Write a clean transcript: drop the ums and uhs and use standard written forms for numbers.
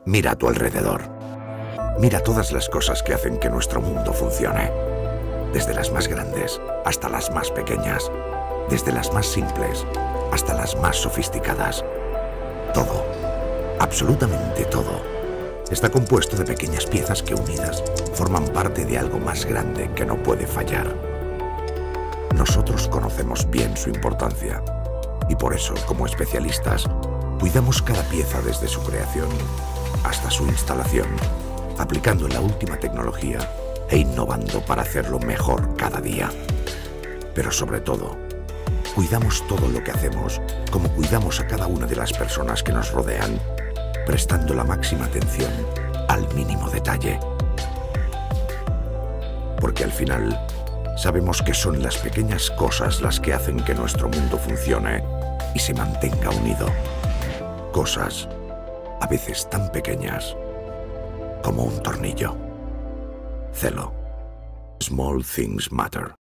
Mira a tu alrededor. Mira todas las cosas que hacen que nuestro mundo funcione. Desde las más grandes hasta las más pequeñas. Desde las más simples hasta las más sofisticadas. Todo, absolutamente todo, está compuesto de pequeñas piezas que unidas forman parte de algo más grande que no puede fallar. Nosotros conocemos bien su importancia y por eso, como especialistas, cuidamos cada pieza desde su creación hasta su instalación, aplicando la última tecnología e innovando para hacerlo mejor cada día. Pero sobre todo, cuidamos todo lo que hacemos como cuidamos a cada una de las personas que nos rodean, prestando la máxima atención al mínimo detalle. Porque al final, sabemos que son las pequeñas cosas las que hacen que nuestro mundo funcione y se mantenga unido. Cosas, a veces tan pequeñas, como un tornillo. Celo. Small things matter.